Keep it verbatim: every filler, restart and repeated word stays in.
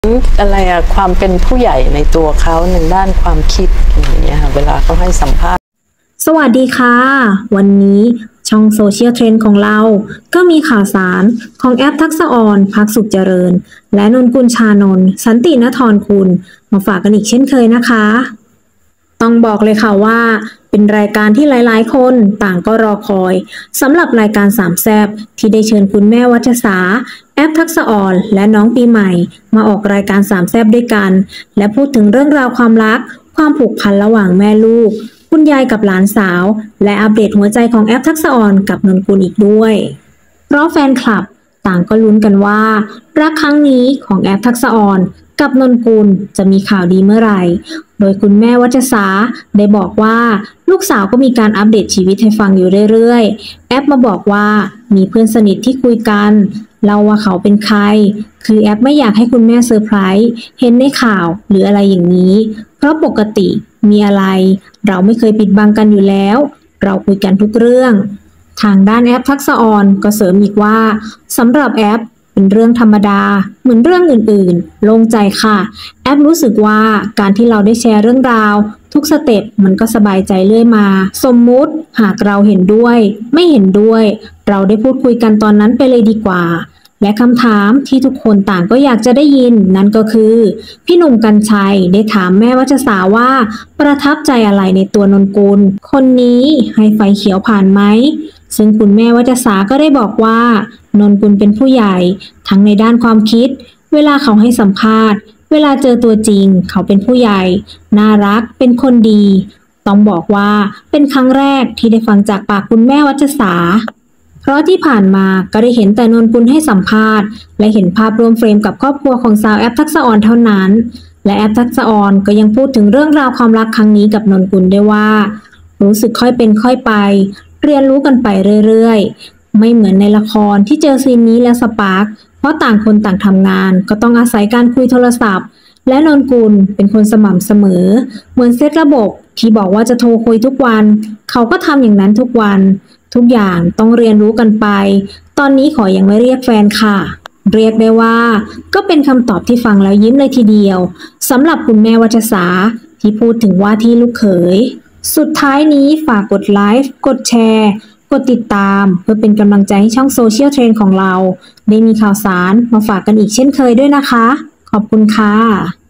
อะไรอะความเป็นผู้ใหญ่ในตัวเขาในด้านความคิดอย่างเงี้ยค่ะเวลาเขาให้สัมภาษณ์สวัสดีค่ะวันนี้ช่องโซเชียลเทรนด์ของเราก็มีข่าวสารของแอปทักษะออนภักสุขเจริญและนนกุลชานนท์สันตินทรคุณมาฝากกันอีกเช่นเคยนะคะต้องบอกเลยค่ะว่าเป็นรายการที่หลายๆคนต่างก็รอคอยสำหรับรายการสามแซ่บที่ได้เชิญคุณแม่วัชสาแอปทักษะออนและน้องปีใหม่มาออกรายการสามแซ่บด้วยกันและพูดถึงเรื่องราวความรักความผูกพันระหว่างแม่ลูกคุณยายกับหลานสาวและอัปเดตหัวใจของแอปทักษะออนกับนนกุลอีกด้วยเพราะแฟนคลับต่างก็ลุ้นกันว่ารักครั้งนี้ของแอปทักษะออนกับนนกุลจะมีข่าวดีเมื่อไหร่โดยคุณแม่วัชสาได้บอกว่าลูกสาวก็มีการอัปเดตชีวิตให้ฟังอยู่เรื่อยๆแอปมาบอกว่ามีเพื่อนสนิทที่คุยกันเล่าว่าเขาเป็นใครคือแอปไม่อยากให้คุณแม่เซอร์ไพรส์เห็นในข่าวหรืออะไรอย่างนี้เพราะปกติมีอะไรเราไม่เคยปิดบังกันอยู่แล้วเราคุยกันทุกเรื่องทางด้านแอปทักษะออนก็เสริมอีกว่าสำหรับแอปเป็นเรื่องธรรมดาเหมือนเรื่องอื่นๆโล่งใจค่ะแอปรู้สึกว่าการที่เราได้แชร์เรื่องราวทุกสเต็ปมันก็สบายใจเรื่อยมาสมมุติหากเราเห็นด้วยไม่เห็นด้วยเราได้พูดคุยกันตอนนั้นไปเลยดีกว่าและคำถามที่ทุกคนต่างก็อยากจะได้ยินนั่นก็คือพี่หนุ่มกรรชัยได้ถามแม่วัชสาว่าประทับใจอะไรในตัวนนกุลคนนี้ให้ไฟเขียวผ่านไหมซึ่งคุณแม่วัชสาก็ได้บอกว่านนกุลเป็นผู้ใหญ่ทั้งในด้านความคิดเวลาเขาให้สัมภาษณ์เวลาเจอตัวจริงเขาเป็นผู้ใหญ่น่ารักเป็นคนดีต้องบอกว่าเป็นครั้งแรกที่ได้ฟังจากปากคุณแม่วัชสาเพราะที่ผ่านมาก็ได้เห็นแต่นนกุลให้สัมภาษณ์และเห็นภาพรวมเฟรมกับครอบครัวของสาวแอปทักษะออนเท่านั้นและแอปทักษะออนก็ยังพูดถึงเรื่องราวความรักครั้งนี้กับนนกุลด้วยว่ารู้สึกค่อยเป็นค่อยไปเรียนรู้กันไปเรื่อยๆไม่เหมือนในละครที่เจอซีนนี้แล้วสปาร์คเพราะต่างคนต่างทำงานก็ต้องอาศัยการคุยโทรศัพท์และนนกุลเป็นคนสม่ำเสมอเหมือนเซตระบบที่บอกว่าจะโทรคุยทุกวันเขาก็ทำอย่างนั้นทุกวันทุกอย่างต้องเรียนรู้กันไปตอนนี้ขอยังไม่เรียกแฟนค่ะเรียกได้ว่าก็เป็นคำตอบที่ฟังแล้วยิ้มเลยทีเดียวสำหรับคุณแม่วัชสาที่พูดถึงว่าที่ลูกเขยสุดท้ายนี้ฝากกดไลค์กดแชร์กดติดตามเพื่อเป็นกำลังใจให้ช่องโซเชียลเทรนด์ของเราได้มีข่าวสารมาฝากกันอีกเช่นเคยด้วยนะคะขอบคุณค่ะ